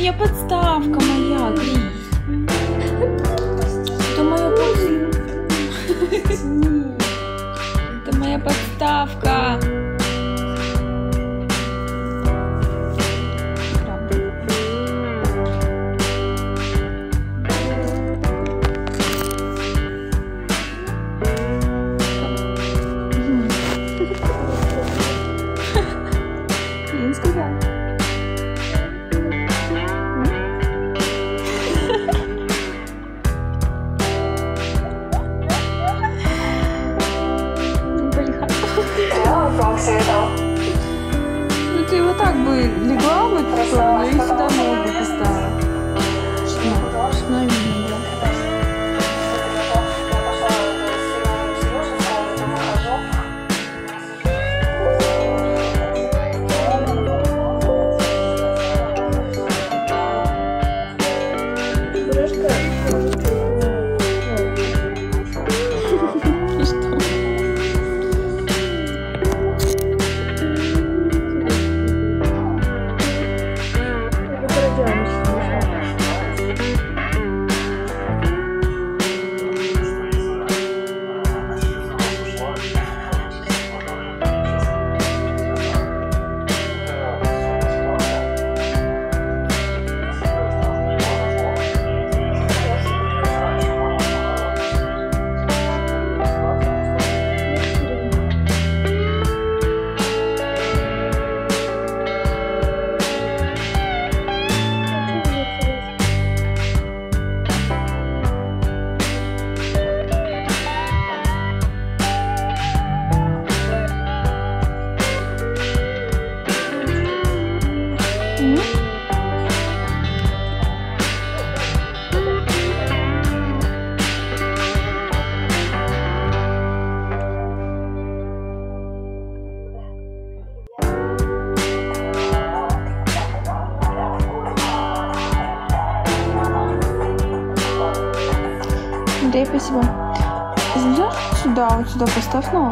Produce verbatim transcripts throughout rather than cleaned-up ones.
моя подставка, моя, Крис. Это моя подставка. Это моя подставка. Ну ты вот так бы легла бы, но и сюда ногу поставила. Что видно, да? Андрей, спасибо. Знаешь, сюда, вот сюда поставь, ну.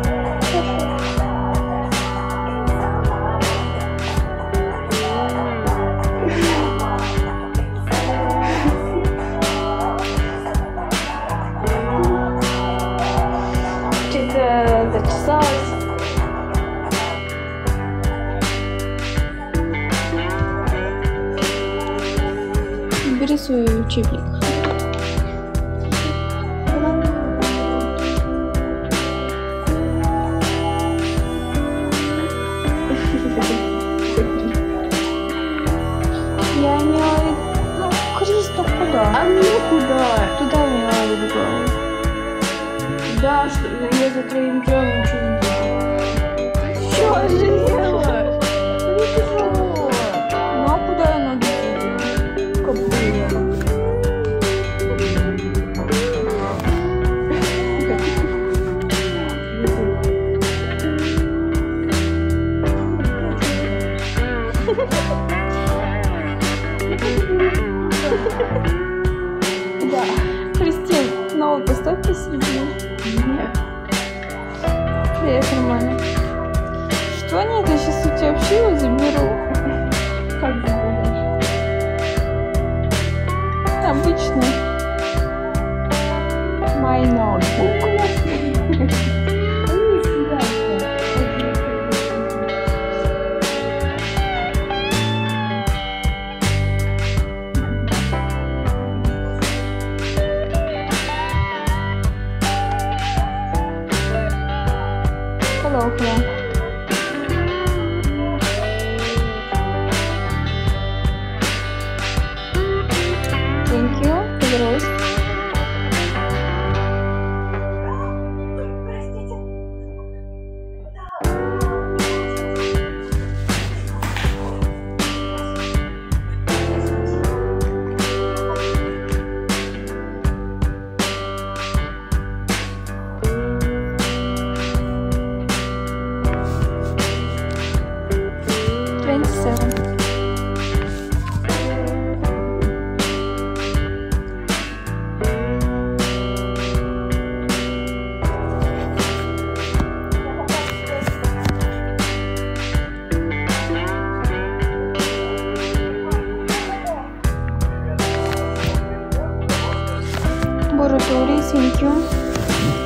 Что-то зачесалась. Бери свой учебник. Я имела в виду... Ну, Крис, ну куда? А мне куда? Туда мне надо было. Да, что я за твоим делом ничего не делала. Что же делаешь? Не тяжело. Ну а куда я ноги делаю? Как было? Да. Кристин, ноут поставь посередине. Нет. Привет, нормально. Что нет? Я сейчас у тебя вообще его заберу. Как заберешь? Обычно. My notebook. Hello, hello. Thank you for the rose. Twenty-seven. laboratorii, thank you.